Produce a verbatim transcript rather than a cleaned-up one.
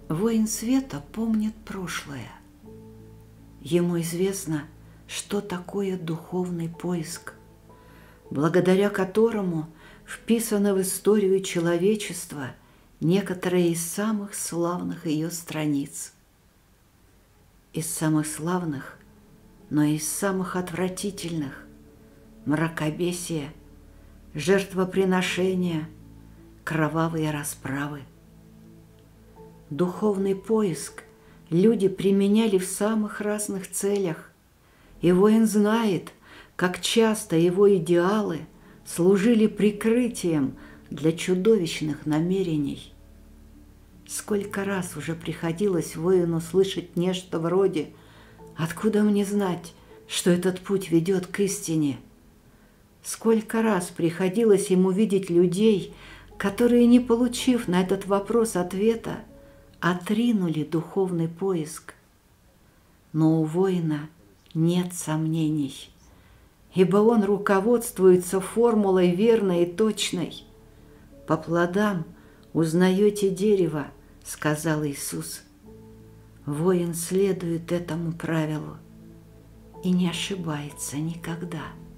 Воин света помнит прошлое. Ему известно, что такое духовный поиск, благодаря которому вписаны в историю человечества некоторые из самых славных ее страниц. Из самых славных, но и из самых отвратительных: мракобесие, жертвоприношения, кровавые расправы. Духовный поиск люди применяли в самых разных целях, и воин знает, как часто его идеалы служили прикрытием для чудовищных намерений. Сколько раз уже приходилось воину слышать нечто вроде: «Откуда мне знать, что этот путь ведет к истине?» Сколько раз приходилось ему видеть людей, которые, не получив на этот вопрос ответа, отринули духовный поиск. Но у воина нет сомнений, ибо он руководствуется формулой верной и точной. «По плодам узнаете дерево», — сказал Иисус. Воин следует этому правилу и не ошибается никогда.